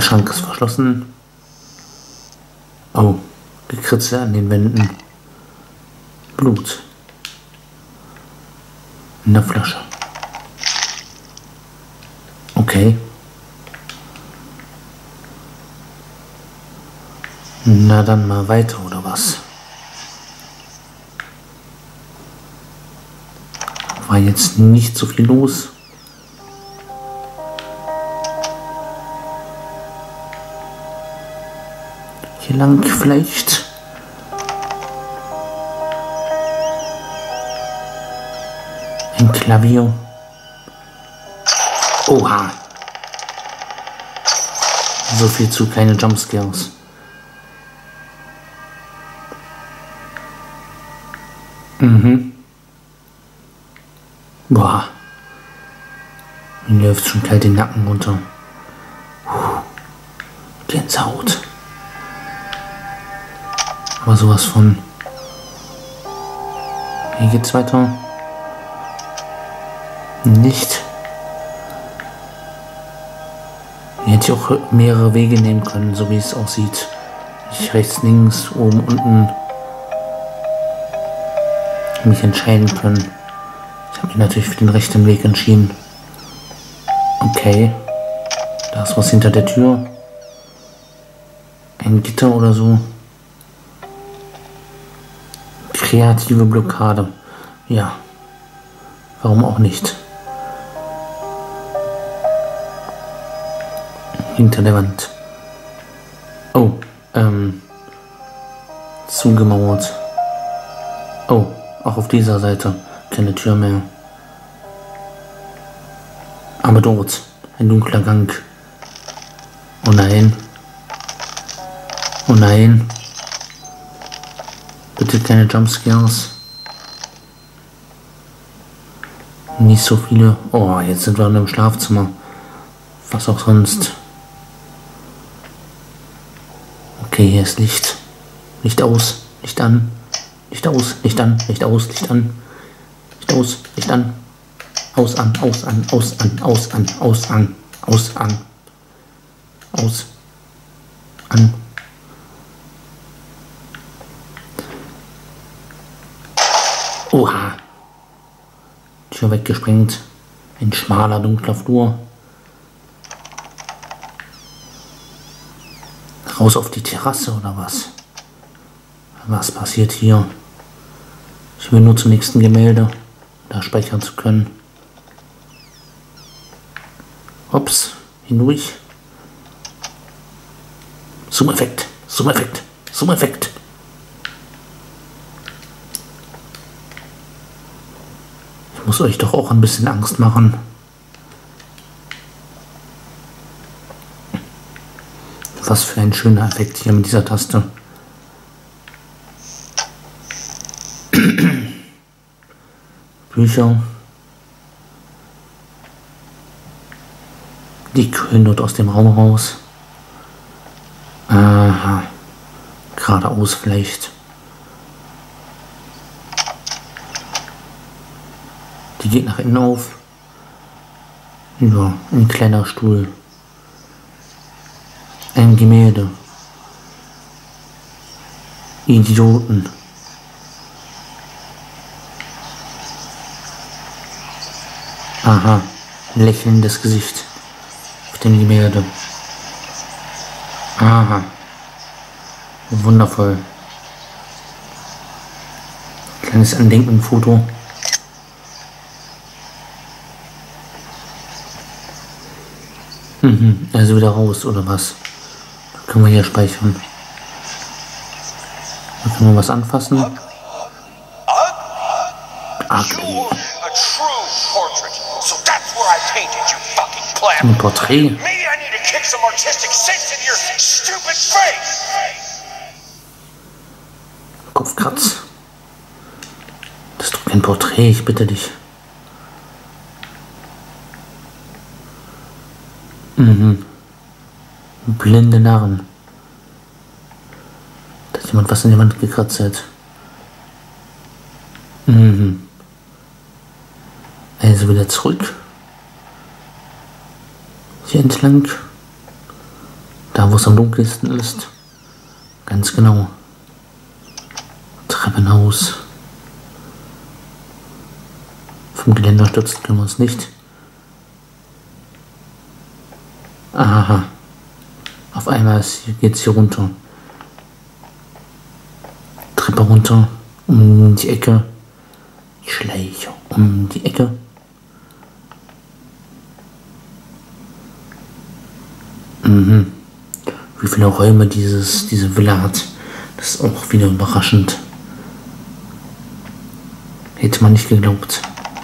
Schrank ist verschlossen. Oh, Gekritzel an den Wänden. Blut. In der Flasche. Okay. Na dann mal weiter, oder was? War jetzt nicht so viel los. Hier lang vielleicht. Ein Klavier. Oha. So viel zu keine Jumpscares. Boah. Mir läuft schon kalt den Nacken runter. Gänsehaut. Aber sowas von. Hier geht's weiter. Nicht. Hier hätte ich auch mehrere Wege nehmen können, so wie es aussieht. Ich rechts, links, oben, unten mich entscheiden können. Ich habe mich natürlich für den rechten Weg entschieden. Okay. Da ist was hinter der Tür. Ein Gitter oder so. Kreative Blockade. Ja. Warum auch nicht? Hinter der Wand. Oh, zugemauert. Oh, auch auf dieser Seite keine Tür mehr. Aber dort ein dunkler Gang. Oh nein. Oh nein. Bitte keine Jumpscares. Nicht so viele. Oh, jetzt sind wir in einem Schlafzimmer. Was auch sonst. Okay, hier ist Licht. Licht aus, Licht an. Licht aus, Licht an, Licht aus, Licht an. Licht aus, Licht an. Aus an, aus an, aus an, aus an, aus an, aus an. Aus. An. Oha. Tür weggesprengt. Ein schmaler, dunkler Flur. Raus auf die Terrasse oder was? Was passiert hier? Ich will nur zum nächsten Gemälde, da speichern zu können. Ups, hindurch. Zoom-Effekt, Zoom-Effekt, Zoom-Effekt. Ich muss euch doch auch ein bisschen Angst machen. Was für ein schöner Effekt hier mit dieser Taste. Bücher. Die quillen dort aus dem Raum raus. Aha. Geradeaus vielleicht. Die geht nach innen auf. Ja, ein kleiner Stuhl. Ein Gemälde. Idioten. Aha, lächelndes Gesicht auf dem Gemälde. Aha, wundervoll. Kleines Andenkenfoto. Also wieder raus, oder was? Da können wir hier speichern. Da können wir was anfassen. Ugly. Ein Porträt. Kopfkratz. Das ist doch kein Porträt, ich bitte dich. Blinde Narren. Da hat jemand was in die Wand gekratzt hat. Also wieder zurück. Hier entlang. Da, wo es am dunkelsten ist. Ganz genau. Treppenhaus. Vom Geländer stürzen können wir uns nicht. Aha. Auf einmal geht es hier runter. Treppe runter. Um die Ecke. Ich schleiche um die Ecke. Mhm. Wie viele Räume diese Villa hat. Das ist auch wieder überraschend. Hätte man nicht geglaubt.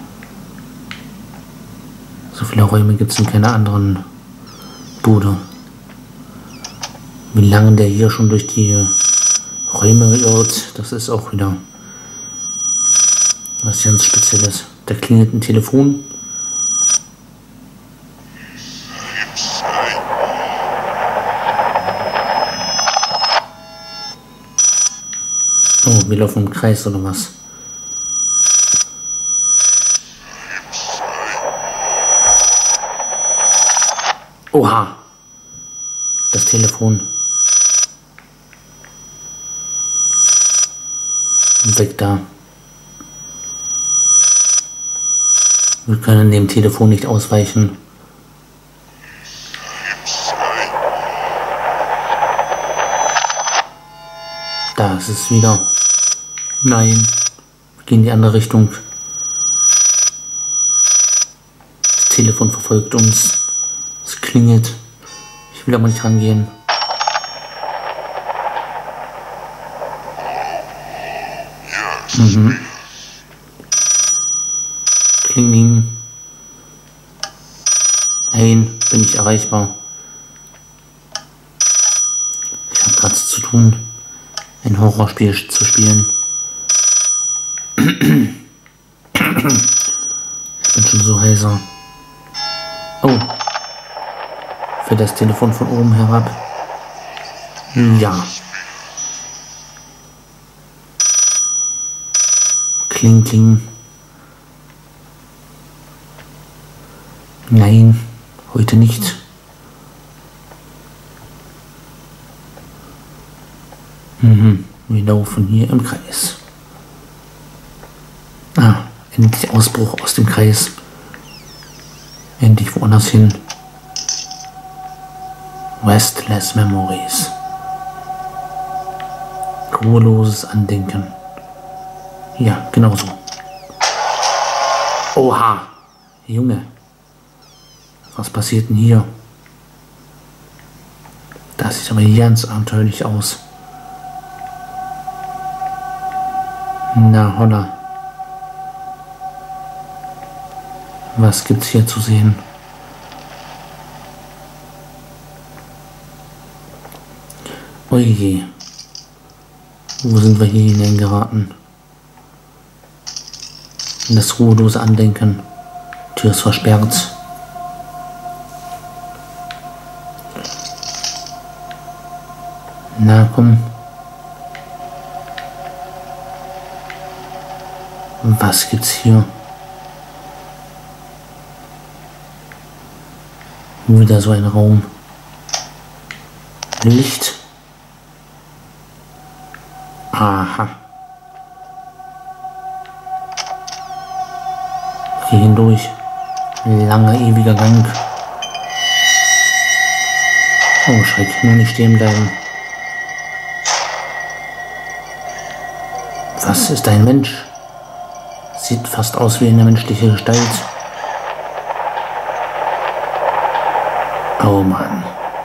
So viele Räume gibt es in keiner anderen Bude. Wie lange der hier schon durch die Räume irrt, das ist auch wieder was ganz Spezielles. Da klingelt ein Telefon. Oh, wir laufen im Kreis oder was? Oha! Das Telefon. Weg da. Wir können dem Telefon nicht ausweichen. Da ist es wieder. Nein. Wir gehen in die andere Richtung. Das Telefon verfolgt uns. Es klingelt. Ich will aber nicht rangehen. Mhm. Klingeling. Nein, bin ich erreichbar. Ich habe gerade zu tun, ein Horrorspiel zu spielen. Ich bin schon so heiser. Oh. Für das Telefon von oben herab. Ja. Kling, kling. Nein, heute nicht. Wir laufen hier im Kreis. Ah, endlich Ausbruch aus dem Kreis. Endlich woanders hin. Restless Memories. Ruheloses Andenken. Ja, genau so. Oha, Junge. Was passiert denn hier? Das sieht aber ganz abenteuerlich aus. Na holla. Was gibt's hier zu sehen? Oje. Wo sind wir hier hineingeraten? In das ruhelose Andenken. Tür ist versperrt. Na komm. Was gibt's hier? Wieder so ein Raum. Licht. Aha. Wir gehen durch. Langer, ewiger Gang. Oh, Schreck, nur nicht stehen bleiben. Was ist ein Mensch? Sieht fast aus wie eine menschliche Gestalt. Oh Mann.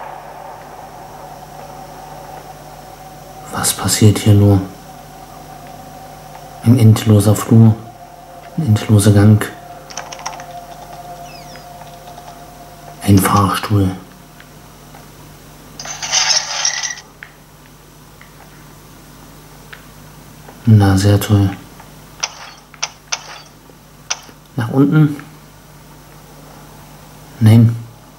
Was passiert hier nur? Ein endloser Flur, ein endloser Gang, ein Fahrstuhl. Na, sehr toll. Nach unten? Nein.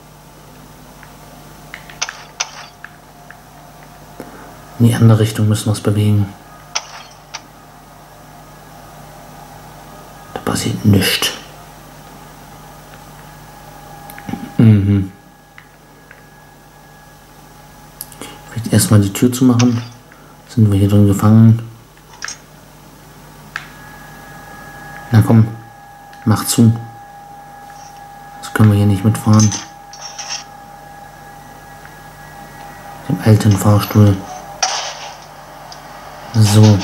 In die andere Richtung müssen wir uns bewegen. Da passiert nichts. Jetzt erstmal die Tür zu machen. Sind wir hier drin gefangen? Na komm, mach zu. Das können wir hier nicht mitfahren. Dem alten Fahrstuhl. So.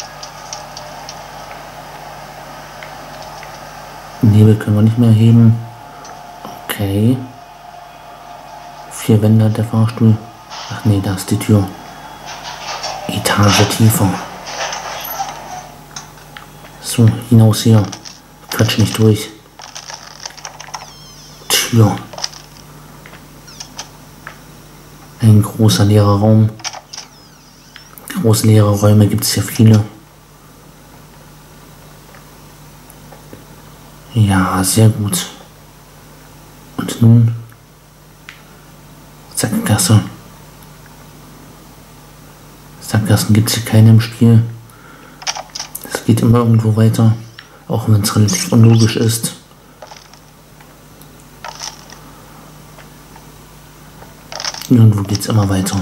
Nebel können wir nicht mehr heben. Okay. 4 Wände hat der Fahrstuhl. Ach nee, da ist die Tür. Etage tiefer. So, hinaus hier. Quatsch nicht durch. Tür. Ein großer leerer Raum. Große leere Räume gibt es hier viele. Ja, sehr gut. Und nun Sackgasse. Sackgassen gibt es hier keine im Spiel. Es geht immer irgendwo weiter, auch wenn es relativ unlogisch ist. Irgendwo geht es immer weiter.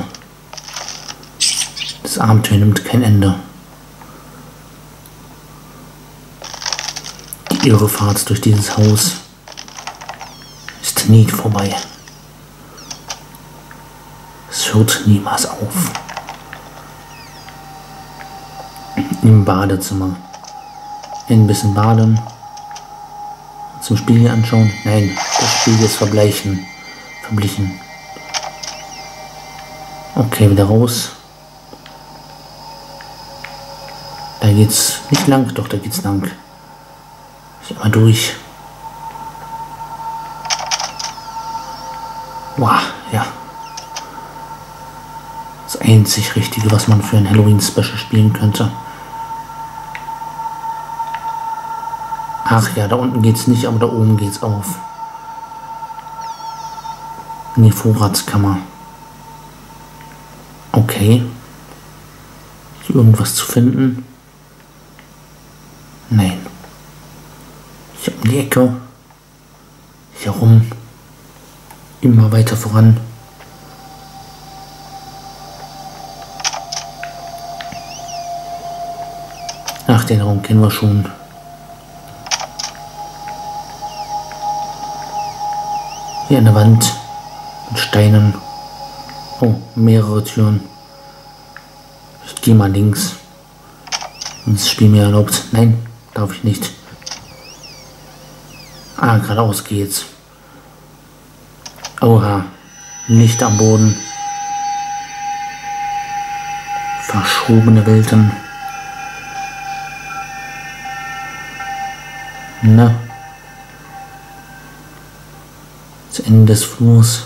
Das Abenteuer nimmt kein Ende. Die Irrefahrt durch dieses Haus ist nie vorbei. Es hört niemals auf. Im Badezimmer. Ein bisschen baden. Zum Spiegel anschauen. Nein, das Spiegel ist verblichen. Okay, wieder raus. Da geht's nicht lang, doch da geht's lang. Ich mal durch. Wow, ja. Das einzig Richtige, was man für ein Halloween-Special spielen könnte. Ach ja, da unten geht's nicht, aber da oben geht's auf. In die Vorratskammer. Okay. Hier irgendwas zu finden? Nein. Hier um die Ecke. Hier rum. Immer weiter voran. Ach, den Raum kennen wir schon. Hier an der Wand. Mit Steinen. Oh, mehrere Türen. Ich gehe mal links. Wenn das Spiel mir erlaubt. Nein, darf ich nicht. Ah, geradeaus geht's. Oha. Nicht am Boden. Verschobene Welten. Na. Das Ende des Flurs.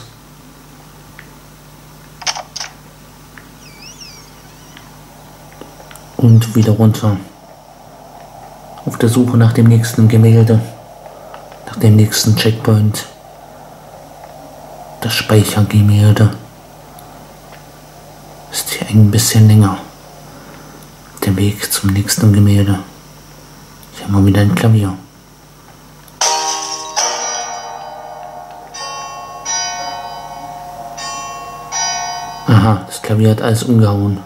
Und wieder runter. Auf der Suche nach dem nächsten Gemälde. Nach dem nächsten Checkpoint. Das Speichergemälde. Ist hier ein bisschen länger. Der Weg zum nächsten Gemälde. Hier haben wir wieder ein Klavier. Aha, das Klavier hat alles umgehauen.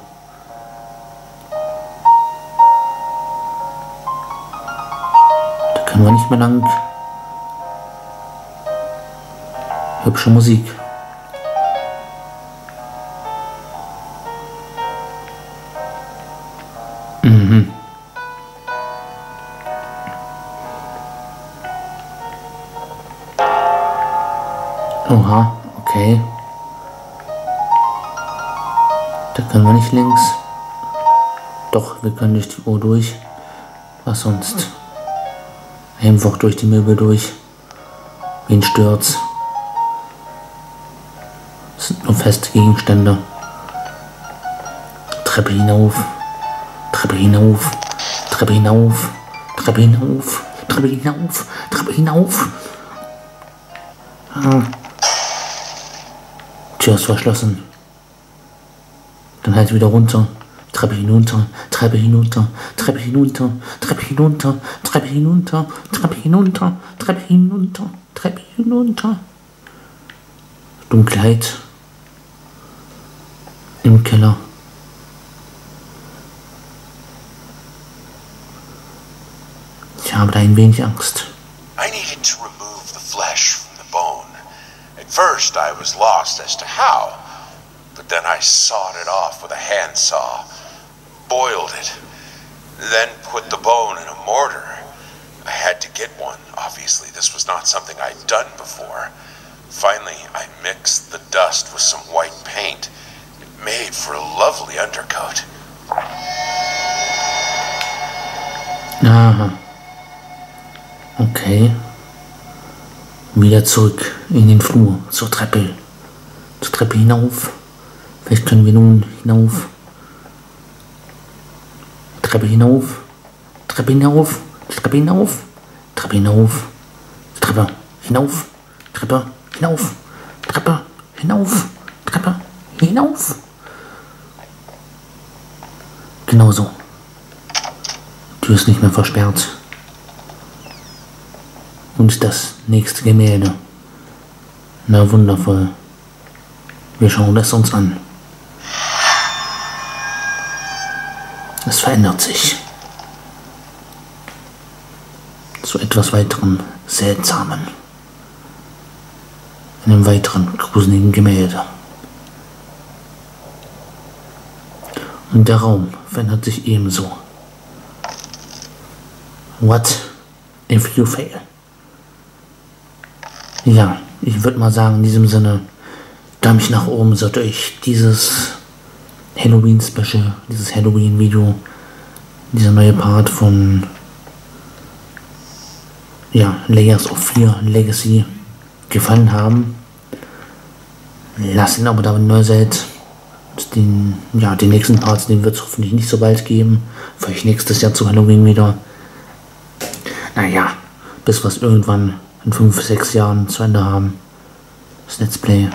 Da können wir nicht mehr lang. Hübsche Musik. Mhm. Oha, okay. Da können wir nicht links. Doch, wir können durch die Uhr durch. Was sonst? Einfach durch die Möbel durch. Wen stört's? Das sind nur feste Gegenstände. Treppe hinauf. Treppe hinauf. Treppe hinauf. Treppe hinauf. Treppe hinauf. Treppe hinauf. Ah. Tür ist verschlossen. Dann halt wieder runter. Treppe hinunter. Treppe hinunter. Treppe hinunter. Treppe hinunter. Treppe hinunter. Treppe hinunter. Treppe hinunter. Treppe hinunter. Dunkelheit. Im Keller. Ich habe da ein wenig Angst. I needed to remove the flesh from the bone. At first I was lost as to how, but then I sawed it off with a handsaw, boiled it, then put the bone in a mortar. I had to get one, obviously. This was not something I'd done before. Finally, I mixed the dust with some white paint. It made for a lovely undercoat. Aha. Okay. Wieder zurück in den Flur, zur Treppe. Zur Treppe hinauf. Vielleicht können wir nun hinauf. Treppe hinauf. Treppe hinauf. Treppe hinauf. Treppe hinauf. Treppe hinauf. Treppe hinauf. Treppe hinauf. Treppe hinauf. Genauso. Tür ist nicht mehr versperrt. Und das nächste Gemälde. Na wundervoll. Wir schauen es uns an. Es verändert sich. Zu etwas weiteren Seltsamen. Einem weiteren gruseligen Gemälde. Und der Raum verändert sich ebenso. What if you fail? Ja, ich würde mal sagen, in diesem Sinne, Däumchen nach oben, sollte euch dieses Halloween-Special, dieses Halloween-Video, dieser neue Part von Layers of Fear Legacy gefallen haben. Lasst ihn aber da, wenn ihr neu seid. Den nächsten Parts, den wird es hoffentlich nicht so bald geben. Vielleicht nächstes Jahr zu Halloween wieder. Naja, bis wir es irgendwann in 5, 6 Jahren zu Ende haben. Das Let's Play.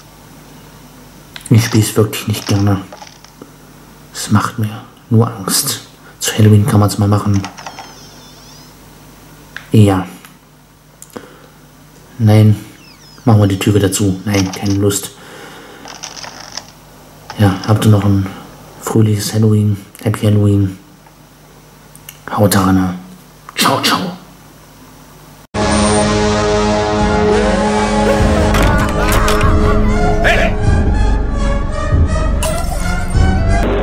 Ich spiele es wirklich nicht gerne. Es macht mir nur Angst. Zu Halloween kann man es mal machen. Ja. Nein. Machen wir die Tür wieder zu. Nein, keine Lust. Ja, habt ihr noch ein fröhliches Halloween. Happy Halloween. Haut rein. Ciao, ciao.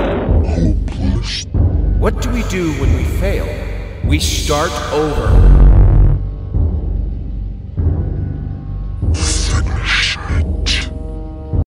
What do we do when we fail? We start over.